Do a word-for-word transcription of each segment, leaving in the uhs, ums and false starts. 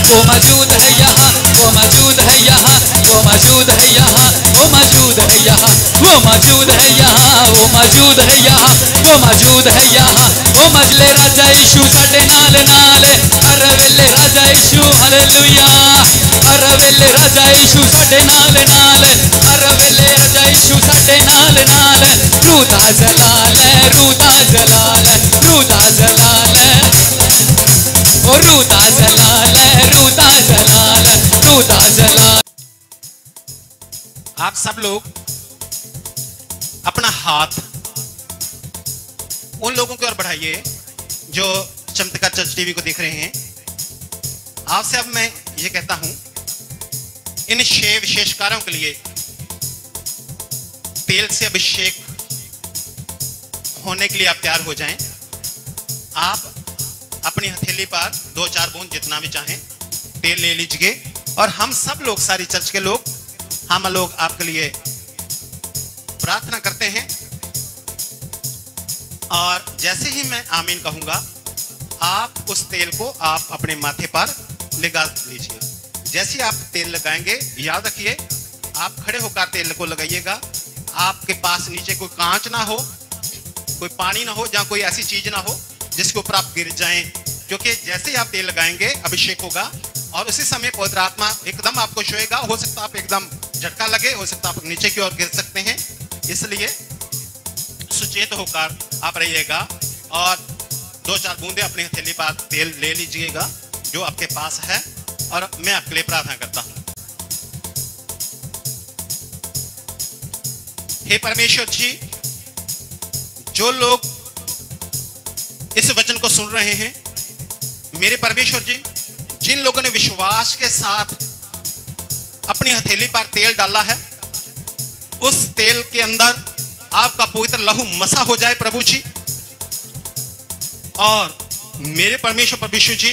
वो मौजूद है यहाँ, वो मौजूद है यहाँ, वो मौजूद है यहाँ, वो मौजूद है यहाँ, वो मौजूद है यहाँ, वो मौजूद है यहाँ, वो मौजूद है यहाँ, वो मजले राजा यीशु साडे नाल नाल, हर वेले राजा यीशु हालेलुया, हर वेले राजा यीशु साडे नाल नाल, हर वेले राजा यीशु साडे नाल नाल, रूह दा जलाल है, रूह दा जलाल है, रूह दा जलाल है, ओ रूह दा जलाल है, रूह दा जलाल है, रूह दा जलाल। आप सब लोग अपना हाथ उन लोगों की ओर बढ़ाइए जो चमत्कार चर्च टीवी को देख रहे हैं। आपसे अब मैं ये कहता हूं, इन छह विशेष कार्यों के लिए तेल से अभिषेक होने के लिए आप तैयार हो जाएं। आप अपनी हथेली पर दो चार बूंद जितना भी चाहें तेल ले लीजिए, और हम सब लोग, सारी चर्च के लोग, हम लोग आपके लिए प्रार्थना करते हैं। और जैसे ही मैं आमीन कहूंगा, आप उस तेल को आप अपने माथे पर लगा लीजिए। जैसे आप तेल लगाएंगे, याद रखिए आप खड़े होकर तेल को लगाइएगा। आपके पास नीचे कोई कांच ना हो, कोई पानी ना हो, जहां कोई ऐसी चीज ना हो जिसके ऊपर आप गिर जाएं, क्योंकि जैसे ही आप तेल लगाएंगे अभिषेक होगा और उसी समय पवित्र आत्मा एकदम आपको छुएगा। हो सकता आप एकदम झटका लगे, हो सकता आप नीचे की ओर गिर सकते हैं, इसलिए सुचेत होकर आप रहिएगा और दो चार बूंदे अपने हथेली पर तेल ले लीजिएगा जो आपके पास है, और मैं आपके लिए प्रार्थना करता हूं। हे परमेश्वर जी, जो लोग इस वचन को सुन रहे हैं, मेरे परमेश्वर जी, जिन लोगों ने विश्वास के साथ अपनी हथेली पर तेल डाला है, उस तेल के अंदर आपका पवित्र लहू मसा हो जाए प्रभु जी। और मेरे परमेश्वर परमेश्वर जी,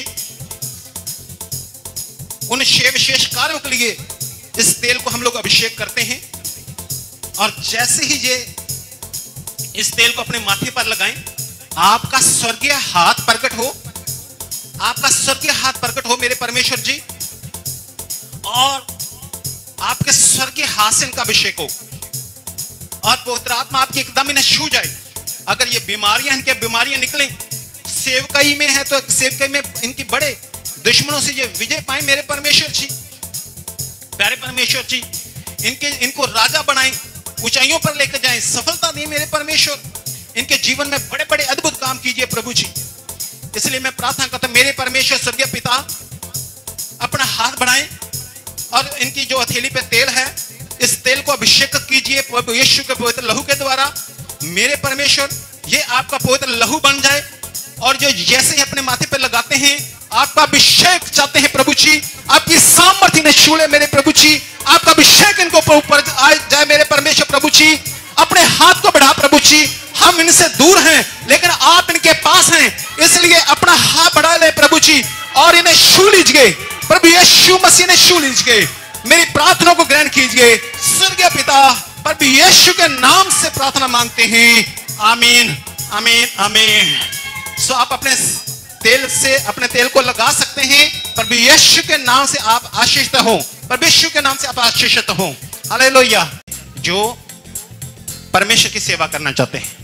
उन छह विशेष कार्यों के लिए इस तेल को हम लोग अभिषेक करते हैं, और जैसे ही ये इस तेल को अपने माथे पर लगाएं, आपका स्वर्गीय हाथ प्रकट हो, आपका स्वर्गीय हाथ प्रकट हो मेरे परमेश्वर जी, और आपके स्वर्गीय हाथ से इनका अभिषेक हो, और पवित्र आत्मा आपकी एकदम इन्हें छू जाए। अगर ये बीमारियां, इनके बीमारियां निकलें, सेवकाई में है तो सेवकाई में इनकी बड़े दुश्मनों से ये विजय पाए मेरे परमेश्वर जी। प्यारे परमेश्वर जी, इनके इनको राजा बनाएं, ऊंचाइयों पर लेकर जाएं, सफलता दें मेरे परमेश्वर, इनके जीवन में बड़े बड़े अद्भुत काम कीजिए प्रभु जी। इसलिए मैं प्रार्थना करता हूं मेरे परमेश्वर स्वर्गीय पिता, अपना हाथ बढ़ाएं और इनकी जो हथेली पे तेल है, इस तेल को अभिषेक कीजिए प्रभु यीशु के पवित्र लहू के द्वारा। मेरे परमेश्वर, ये आपका पवित्र लहू बन जाए, और जो जैसे ही अपने माथे पे लगाते हैं, आपका अभिषेक चाहते हैं प्रभु जी, आपकी सामर्थ्य ने छूले मेरे प्रभु जी, आपका अभिषेक इनको ऊपर आ जाए मेरे परमेश्वर प्रभु जी। अपने हाथ को बढ़ा प्रभु जी, हम इनसे दूर हैं लेकिन आप इनके पास हैं, इसलिए अपना हाथ बढ़ा ले प्रभु जी और इन्हें छू लीजिए प्रभु यीशु मसीह ने छू लीजिए। मेरी प्रार्थना को ग्रहण कीजिए स्वर्गीय पिता, प्रभु यीशु के नाम से प्रार्थना मांगते हैं, आमीन आमीन आमीन। सो आप अपने तेल से अपने तेल को लगा सकते हैं, प्रभु यीशु के नाम से आप आशीषित हो, प्रभु यीशु के नाम से आप आशीषित हो। हालेलुया। जो परमेश्वर की सेवा करना चाहते हैं,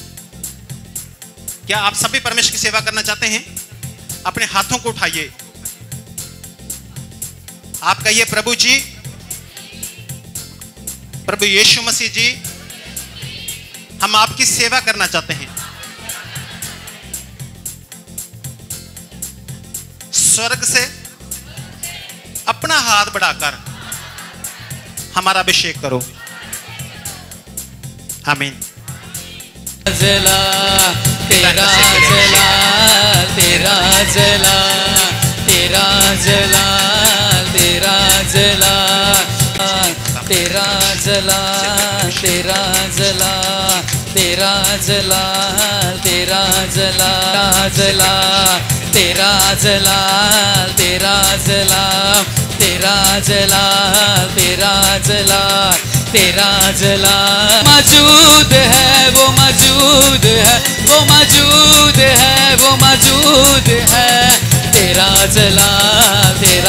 क्या आप सभी परमेश्वर की सेवा करना चाहते हैं? अपने हाथों को उठाइए, आप कहिए प्रभु जी, प्रभु यीशु मसीह जी, हम आपकी सेवा करना चाहते हैं। स्वर्ग से अपना हाथ बढ़ाकर हमारा अभिषेक करो, आमीन। जला तेरा जला तेरा जला तेरा जला तेरा जला तेरा जला तेरा जला तेरा जला तेरा जला जला तेरा जला तेरा जला तेरा जला तेरा जला तेरा जला मौजूद है, वो मौजूद है, वो मौजूद है, वो मौजूद है। तेरा जला तेरा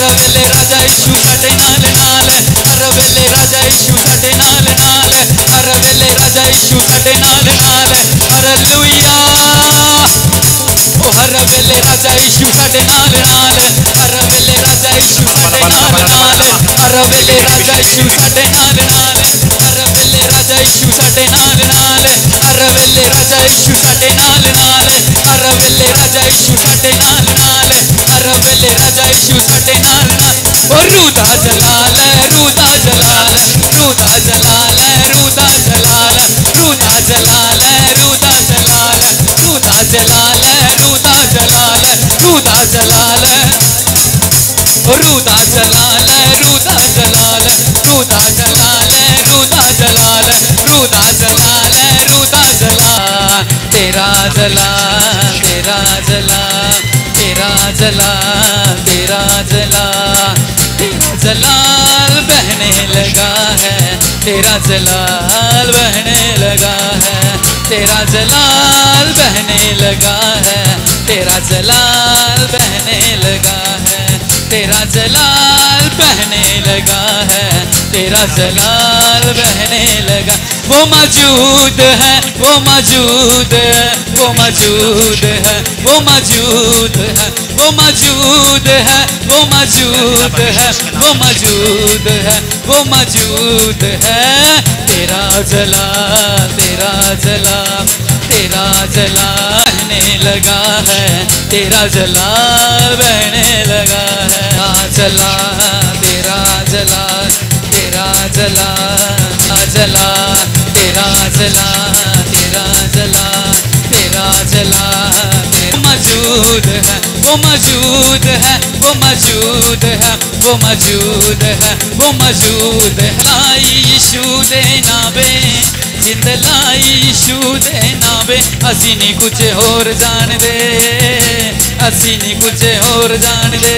हर वेले राजा यीशु साडे नाल नाल, हर वेले राजा यीशु साडे नाल नाल, हर वेले राजा यीशु साडे नाल नाल। हालेलुया ओ हर वेले राजा यीशु साडे नाल नाल, हर वेले राजा यीशु साडे नाल नाल, हर वेले राजा यीशु साडे नाल नाल, हर वेले राजा यीशु साडे नाल नाल, हर वेले राजा यीशु साडे नाल नाल, हर वेले राजा यीशु साडे नाल नाल, हर वेले राजा यीशु साडे नाल नाल। ओ रूदा जलाल रूदा जलाल रूदा जलाल रूदा जलाल रूदा जलाल रूदा जलाल रूदा जलाल रूदा जलाल रूदा जलाल ओ रूदा जलाल रूदा जलाल रूदा जलाल रूदा जलाल रूदा जलाल रूदा जलाल। तेरा जलाल तेरा जलाल तेरा जलाल तेरा जलाल तेरा जलाल बहने लगा है, तेरा जलाल बहने लगा है, तेरा जलाल बहने लगा है, तेरा जलाल बहने लगा है, तेरा जलाल बहने लगा है, तेरा जलाल बहने लगा। वो मौजूद है वो मौजूद है वो मौजूद है वो मौजूद है वो मौजूद है वो मौजूद है वो मौजूद है वो मौजूद है। तेरा जलाल तेरा जलाल तेरा जलाल बहने लगा है, तेरा जलाल बहने लगा है। जलाल तेरा जलाल तेरा जलाल जलाल तेरा जलाल तेरा जलाल तेरा जलाल मौजूद है वो मौजूद है वो मौजूद है वो मौजूद है वो मौजूद है। लाई यीशु दे नावे जिंद लाई यीशु दे नावे, असी नहीं कुछ होर जान दे असी नहीं कुछ होर जान दे।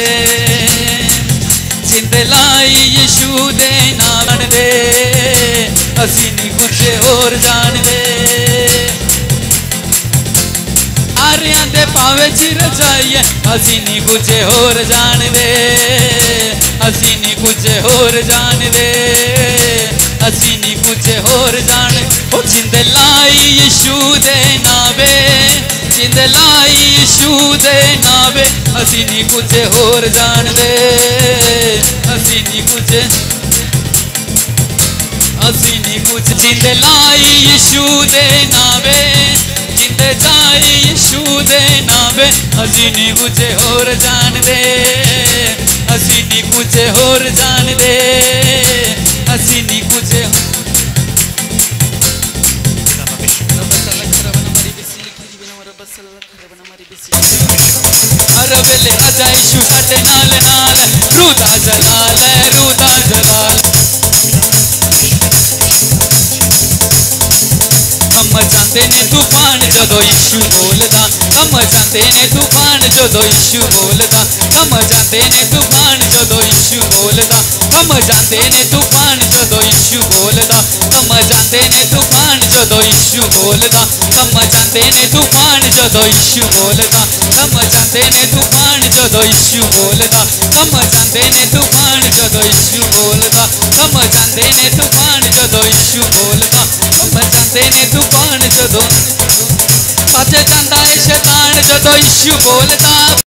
जिंद लाई यीशु दे नाम दे असी नहीं कुछ होर जान दे। आरियां दे पावे चिर जाइए असी नहीं कुछ होर जान दे असी नहीं कुछ होर जान दे असी नहीं कुछ होर जान। ओ जिंद लाई यीशु दे नावे जिंद लाई यीशु दे नावे, असी नहीं कुछ होर जान दे असी नहीं कुछ असी नहीं कुछ। जिंद लाई यीशु दे नावे जिंद जाई यीशु दे नावे, असी नहीं कुछ होर जान दे असी नहीं कुछ होर जान दे असी नहीं कुछ। हर वेले राजा यीशु साडे नाल नाल, रूदा जलाल रूदा जलाल। कम जाते ने तूफान जदों यीशु बोलदा, कम जाते ने तूफान जदों यीशु बोलदा, कम जाते ने तूफान जदों यीशु बोलदा, कम जाते ने तूफान जदों यीशु बोलदा, कम जाते ने तूफान जदों यीशु बोलदा, कम जाते ने तूफान जदों यीशु बोलदा, कम जाते ने तूफान जदों यीशु बोलदा, कम जाते ने तूफान जदों यीशु बोलदा, कम जाते ने तूफान जदों यीशु बोलदा, कम जाते ने तूफान जदों भज जांदा है शैतान जदों यीशु बोलदा।